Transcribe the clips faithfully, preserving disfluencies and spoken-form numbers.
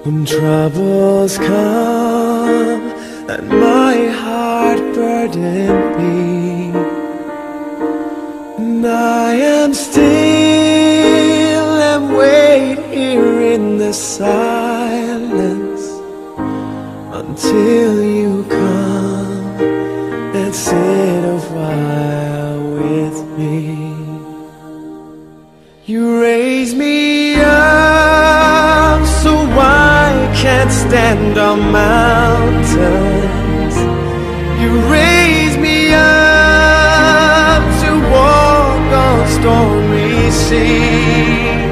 When troubles come and my heart burden me, and I am still and wait here in the silence until you come and sit a while with me. You raise me up so I can't stand on mountains. You raise me up to walk on stormy seas.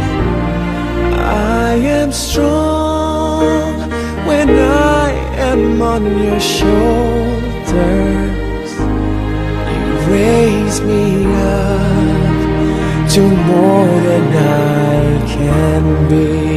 I am strong when I am on your shoulders. You raise me up to more than I can be.